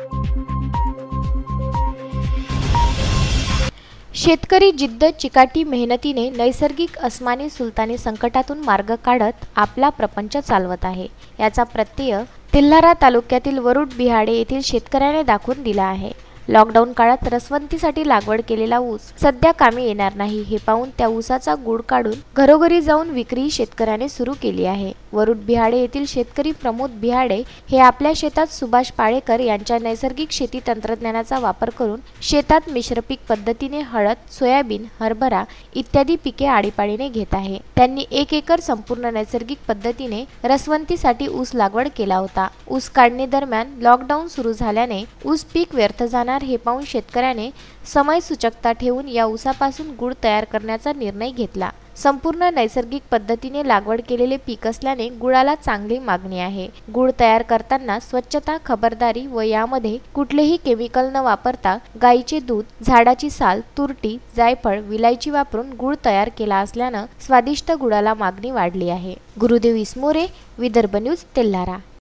शेतकरी जिद्द चिकाटी मेहनतीने नैसर्गिक अस्मानी सुलतानी संकटातून मार्ग काढत आपला प्रपंच चालवत आहे। याचा प्रत्यय तेल्हारा तालुक्यातील वरुड बिहाडे येथील शेतकऱ्याने दाखवून दिला आहे। लॉकडाऊन काळात रसवंतीसाठी लागवड केलेला ऊस सध्या कामी येणार नाही हे पाहून त्या ऊसाचा गूळ काढून घरोघरी जाऊन विक्री शेतकऱ्याने सुरू केली आहे। वरुड बिहाडे येथील शेतकरी प्रमोद बिहाडे हे आपल्या शेतात सुभाष पाळेकर यांच्या नैसर्गिक शेती तंत्रज्ञानाचा वापर करून शेतात मिश्र पीक पद्धतीने हळद, सोयाबीन, हरभरा इत्यादी पिके आळीपाळीने घेत आहे। त्यांनी 1 एकर संपूर्ण नैसर्गिक पद्धतीने रसवंतीसाठी ऊस लागवड केला होता। ऊस काढणी दरम्यान लॉकडाऊन सुरू झाल्याने ऊस पीक व्यर्थ जाणार हे पाहून शेतकऱ्याने समय सूचकता ठेवून या ऊसापासून गूळ तयार करण्याचा निर्णय घेतला। संपूर्ण नैसर्गिक पद्धतीने लागवड केलेले पीक असल्याने गुळाला चांगली मागणी आहे। गूळ तयार करताना स्वच्छता, खबरदारी व यामध्ये कुठलेही केमिकल न वापरता गाईचे दूध, झाडाची साल, तुरटी, जायफळ, विलायची वापरून गूळ तयार केला असल्याने स्वादिष्ट गुळाला मागणी वाढली आहे। गुरुदेव इसमोरे, विदर्भ न्यूज, तेल्हारा।